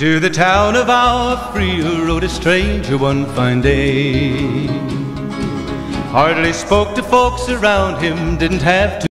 To the town of our Frio rode a stranger one fine day. Hardly spoke to folks around him, didn't have to